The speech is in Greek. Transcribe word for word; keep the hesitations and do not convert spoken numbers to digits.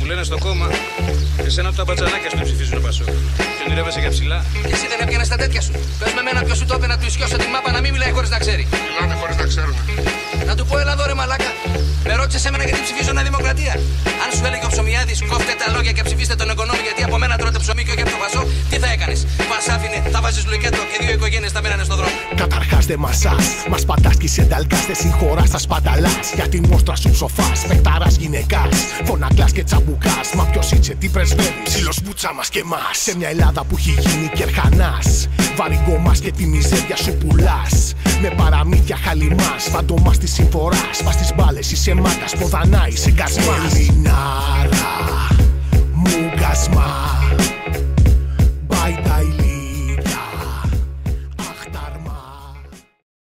λένε στο κόμμα, εσένα τα μπατζανάκια σου ψηφίζουν Πασόκ. Και ονειρεύεσαι για ψηλά. Και εσύ δεν έπιανες τα τέτοια σου. Πες με εμένα ποιος σου το είπε να του ισιώσω τη μάπα να μην μιλάει χωρίς να ξέρει. Μιλάνε χωρίς να ξέρουν. Να του πω, έλα εδώ ρε μαλάκα. Με ρώτησες εμένα γιατί ψηφίζω Νέα Δημοκρατία. Αν σου έλεγε ο Ψωμιάδης, κόφτε τα λόγια και ψηφίστε τον οικονόμη γιατί από μένα τρώτε ψωμί και όχι από το Πασόκ, τι θα έκανες? Μας άφηνε, θα βάζεις λουκέτο και δύο οικογένειες θα μένανε στον δρόμο. Καταρχάς δεν μασάς, μας πατάς κι σε ενταλκάς, δεν συγχωράς, τα σπαταλάς. Για τη μόστρα σου ψοφάς, παιχταράς γυναικάς, φωνακλάς και τσαμπουκάς. Μα ποιος είσαι, τι πρεσβεύεις, ψήλος μπούτσα μας και μας. Σε μια Ελλάδα που έχει γίνει κερχανάς, βαρυγκομάς και τη μιζέρια σου πουλάς. Με παραμύθια χαλιμάς, φαντομάς της συμφοράς. Πας στις μπάλες, είσαι μάγκας, ποδανά, είσαι γκασμάς. Ελληνάρα